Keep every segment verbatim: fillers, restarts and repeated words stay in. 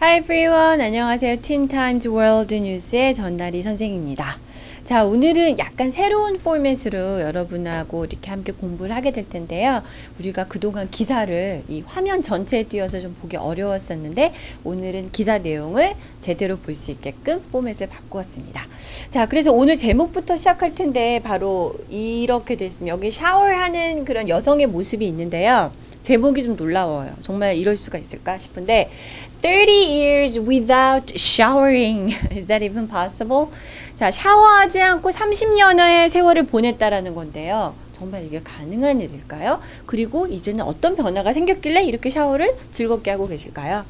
Hi everyone. 안녕하세요. Teen Times World News의 전나리 선생입니다. 자, 오늘은 약간 새로운 포맷으로 여러분하고 이렇게 함께 공부를 하게 될 텐데요. 우리가 그동안 기사를 이 화면 전체에 띄워서 좀 보기 어려웠었는데 오늘은 기사 내용을 제대로 볼 수 있게끔 포맷을 바꾸었습니다. 자, 그래서 오늘 제목부터 시작할 텐데 바로 이렇게 됐습니다. 여기 샤워하는 그런 여성의 모습이 있는데요. 제목이 좀 놀라워요. 정말 이럴 수가 있을까 싶은데 thirty years without showering. Is that even possible? 자, 샤워하지 않고 삼십 년의 세월을 보냈다라는 건데요. 정말 이게 가능한 일일까요? 그리고 이제는 어떤 변화가 생겼길래 이렇게 샤워를 즐겁게 하고 계실까요?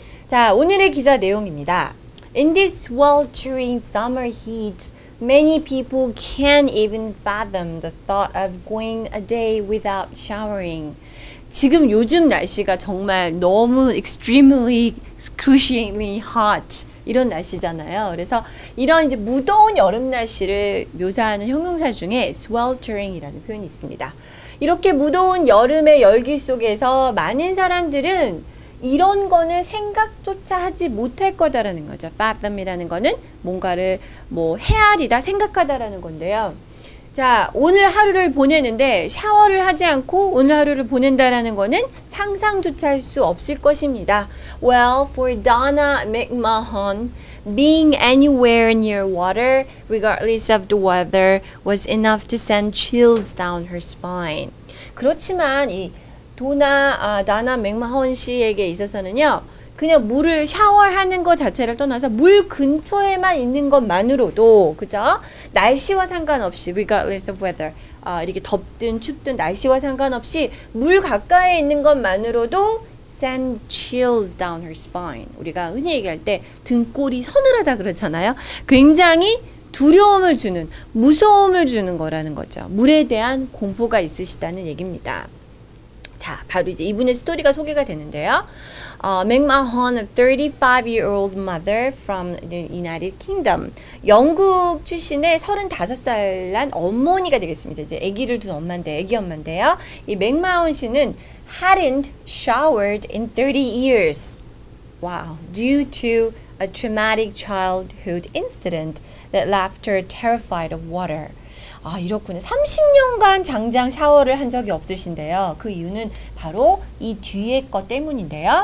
자, 오늘의 기사 내용입니다. In this sweltering summer heat, many people can't even fathom the thought of going a day without showering. 지금 요즘 날씨가 정말 너무 extremely, excruciatingly hot 이런 날씨잖아요. 그래서 이런 이제 무더운 여름 날씨를 묘사하는 형용사 중에 sweltering이라는 표현이 있습니다. 이렇게 무더운 여름의 열기 속에서 많은 사람들은 이런 거는 생각조차 하지 못할 거다라는 거죠. fathom이라는 거는 뭔가를 뭐 헤아리다, 생각하다라는 건데요. 자, 오늘 하루를 보내는데 샤워를 하지 않고 오늘 하루를 보낸다라는 거는 상상조차 할 수 없을 것입니다. Well, for Donna McMahon, being anywhere near water, regardless of the weather, was enough to send chills down her spine. 그렇지만 이 도나, 아, 다나 맥마헌 씨에게 있어서는요. 그냥 물을 샤워하는 것 자체를 떠나서 물 근처에만 있는 것만으로도, 그죠? 날씨와 상관없이, regardless of weather, 아, 이렇게 덥든 춥든 날씨와 상관없이 물 가까이에 있는 것만으로도 send chills down her spine. 우리가 흔히 얘기할 때 등골이 서늘하다 그러잖아요. 굉장히 두려움을 주는, 무서움을 주는 거라는 거죠. 물에 대한 공포가 있으시다는 얘기입니다. 자, 바로 이제 이분의 스토리가 소개가 되는데요. Uh, McMahon, a thirty-five-year-old mother from the United Kingdom. 영국 출신의 서른다섯 살 난 어머니가 되겠습니다. 이제 아기를 둔 엄마인데, 아기 엄마인데요. 이 맥마헌 씨는 hadn't showered in thirty years. Wow. Due to a traumatic childhood incident that left her terrified of water. 아, 이렇군요. 삼십 년간 장장 샤워를 한 적이 없으신데요. 그 이유는 바로 이 뒤에 것 때문인데요.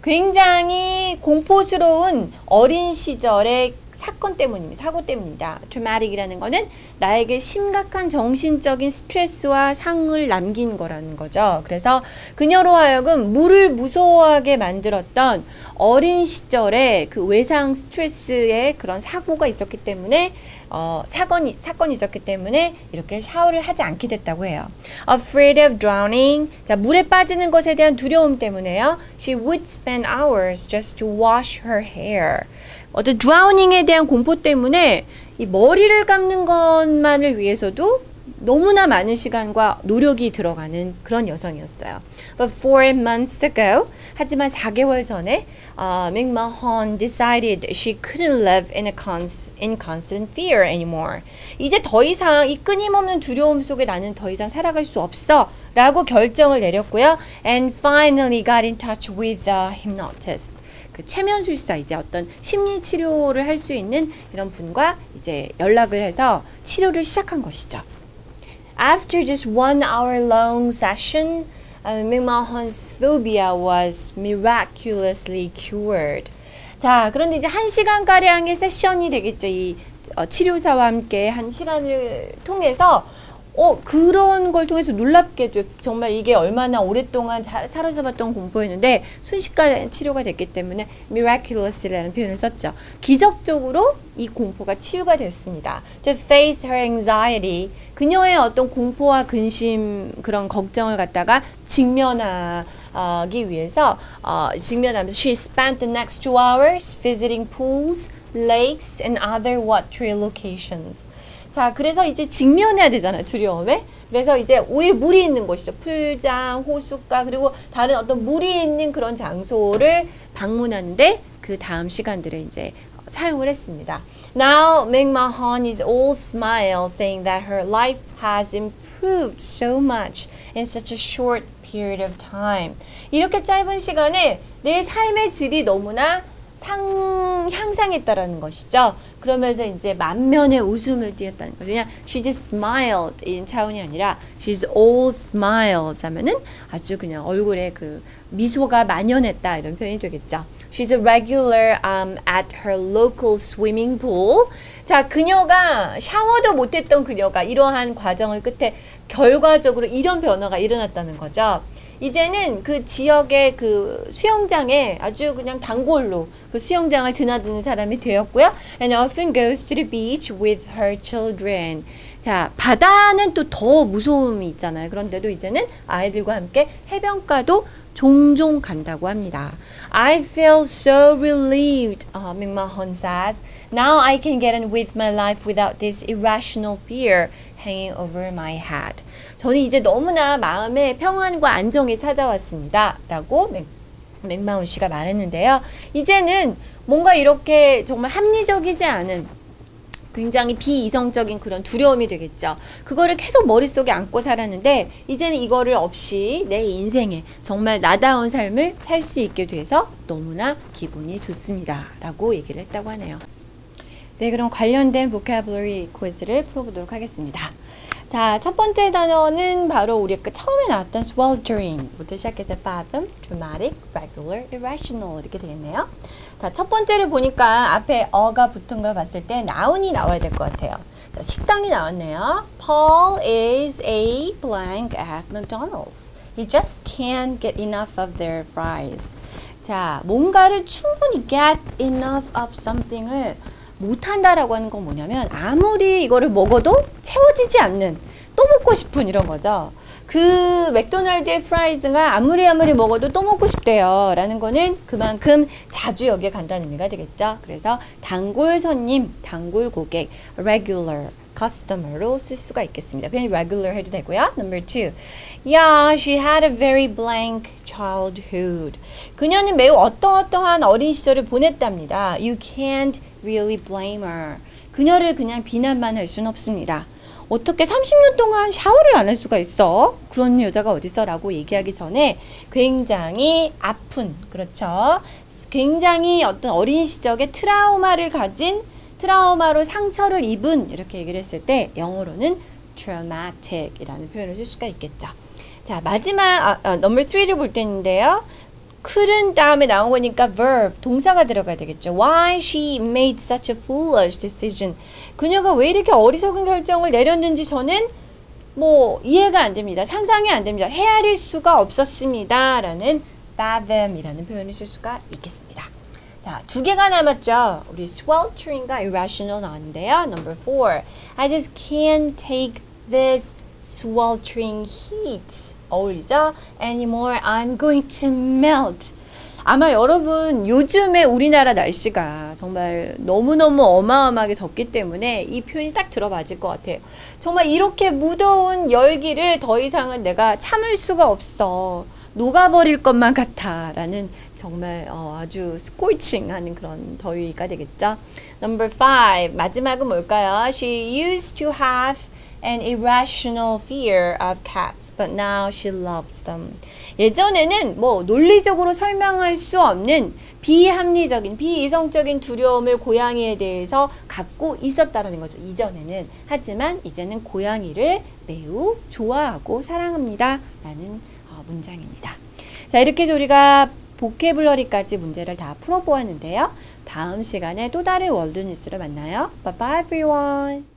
굉장히 공포스러운 어린 시절의 사건 때문입니다. 사고 때문입니다. traumatic이라는 거는 나에게 심각한 정신적인 스트레스와 상을 남긴 거라는 거죠. 그래서 그녀로 하여금 물을 무서워하게 만들었던 어린 시절에 그 외상 스트레스의 그런 사고가 있었기 때문에 어, 사건이, 사건이 있었기 때문에 이렇게 샤워를 하지 않게 됐다고 해요. Afraid of drowning. 자, 물에 빠지는 것에 대한 두려움 때문에요. She would spend hours just to wash her hair. 어떤 drowning에 대한 공포 때문에 이 머리를 감는 것만을 위해서도 너무나 많은 시간과 노력이 들어가는 그런 여성이었어요. But four months ago, 하지만 사 개월 전에 uh, McMahon decided she couldn't live in a cons in constant fear anymore. 이제 더 이상 이 끊임없는 두려움 속에 나는 더 이상 살아갈 수 없어 라고 결정을 내렸고요. And finally got in touch with the hypnotist. 그 최면술사, 이제 어떤 심리 치료를 할 수 있는 이런 분과 이제 연락을 해서 치료를 시작한 것이죠. After just one hour long session, uh, McMahon's phobia was miraculously cured. 자, 그런데 이제 한 시간가량의 세션이 되겠죠. 이 어, 치료사와 함께 한 시간을 통해서 어, 그런 걸 통해서 놀랍게도 정말 이게 얼마나 오랫동안 자, 사로잡았던 공포였는데 순식간에 치료가 됐기 때문에 miraculous라는 표현을 썼죠. 기적적으로 이 공포가 치유가 됐습니다. To face her anxiety, 그녀의 어떤 공포와 근심, 그런 걱정을 갖다가 직면하기 위해서 어, 직면하면서 she spent the next two hours visiting pools, lakes and other watery locations. 자, 그래서 이제 직면해야 되잖아요, 두려움에. 그래서 이제 오히려 물이 있는 곳이죠. 풀장, 호숫가, 그리고 다른 어떤 물이 있는 그런 장소를 방문하는데 그 다음 시간들에 이제 사용을 했습니다. Now, McMahon is all smile, saying that her life has improved so much in such a short period of time. 이렇게 짧은 시간에 내 삶의 질이 너무나 상, 향상했다라는 것이죠. 그러면서 이제 만면의 웃음을 띄었다는 거죠. 그냥 she just smiled 인 차원이 아니라 she's all smiles 하면은 아주 그냥 얼굴에 그 미소가 만연했다 이런 표현이 되겠죠. She's a regular um, at her local swimming pool. 자, 그녀가 샤워도 못했던 그녀가 이러한 과정을 끝에 결과적으로 이런 변화가 일어났다는 거죠. 이제는 그 지역의 그 수영장에 아주 그냥 단골로 그 수영장을 드나드는 사람이 되었고요. And often goes to the beach with her children. 자, 바다는 또 더 무서움이 있잖아요. 그런데도 이제는 아이들과 함께 해변가도 종종 간다고 합니다. I feel so relieved, uh, McMahon says. Now I can get on with my life without this irrational fear hanging over my head. 저는 이제 너무나 마음의 평안과 안정이 찾아왔습니다. 라고 맥, 맥마운 씨가 말했는데요. 이제는 뭔가 이렇게 정말 합리적이지 않은 굉장히 비이성적인 그런 두려움이 되겠죠. 그거를 계속 머릿속에 안고 살았는데 이제는 이거를 없이 내 인생에 정말 나다운 삶을 살 수 있게 돼서 너무나 기분이 좋습니다. 라고 얘기를 했다고 하네요. 네, 그럼 관련된 vocabulary qui즈를 풀어보도록 하겠습니다. 자, 첫 번째 단어는 바로 우리 그 처음에 나왔던 sweltering부터 시작해서 fathom, dramatic, regular, irrational 이렇게 되겠네요. 자, 첫 번째를 보니까 앞에 어가 붙은 걸 봤을 때 noun이 나와야 될 것 같아요. 자, 식당이 나왔네요. Paul is a blank at McDonald's. He just can't get enough of their fries. 자, 뭔가를 충분히 get enough of something을 못한다라고 하는 건 뭐냐면 아무리 이거를 먹어도 채워지지 않는 또 먹고 싶은 이런 거죠. 그 맥도날드의 프라이즈가 아무리 아무리 먹어도 또 먹고 싶대요 라는 거는 그만큼 자주 여기에 간다는 의미가 되겠죠. 그래서 단골 손님, 단골 고객, regular customer로 쓸 수가 있겠습니다. 그냥 regular 해도 되고요. Number two. Yeah, she had a very blank childhood. 그녀는 매우 어떠어떠한 어린 시절을 보냈답니다. You can't really blame her. 그녀를 그냥 비난만 할 수는 없습니다. 어떻게 삼십 년 동안 샤워를 안 할 수가 있어? 그런 여자가 어딨어? 라고 얘기하기 전에 굉장히 아픈, 그렇죠? 굉장히 어떤 어린 시절의 트라우마를 가진, 트라우마로 상처를 입은 이렇게 얘기를 했을 때 영어로는 traumatic 이라는 표현을 쓸 수가 있겠죠. 자, 마지막 아, 아, number three를 볼 때인데요. couldn't 다음에 나온 거니까 verb, 동사가 들어가야 되겠죠. Why she made such a foolish decision. 그녀가 왜 이렇게 어리석은 결정을 내렸는지 저는 뭐 이해가 안 됩니다. 상상이 안 됩니다. 헤아릴 수가 없었습니다. 라는 fathom 이라는 표현을 쓸 수가 있겠습니다. 자, 두 개가 남았죠. 우리 sweltering과 irrational 나왔는데요. Number four. I just can't take this sweltering heat. 어울리죠? Anymore, I'm going to melt. 아마 여러분 요즘에 우리나라 날씨가 정말 너무너무 어마어마하게 덥기 때문에 이 표현이 딱 들어맞을 것 같아요. 정말 이렇게 무더운 열기를 더 이상은 내가 참을 수가 없어. 녹아버릴 것만 같아. 라는 정말 어, 아주 스콜칭하는 그런 더위가 되겠죠. Number five. 마지막은 뭘까요? She used to have an irrational fear of cats, but now she loves them. 예전에는 뭐 논리적으로 설명할 수 없는 비합리적인, 비이성적인 두려움을 고양이에 대해서 갖고 있었다는 거죠. 이전에는. 하지만 이제는 고양이를 매우 좋아하고 사랑합니다. 라는 어, 문장입니다. 자, 이렇게 해서 우리가 보케블러리까지 문제를 다 풀어보았는데요. 다음 시간에 또 다른 월드 뉴스로 만나요. Bye bye everyone.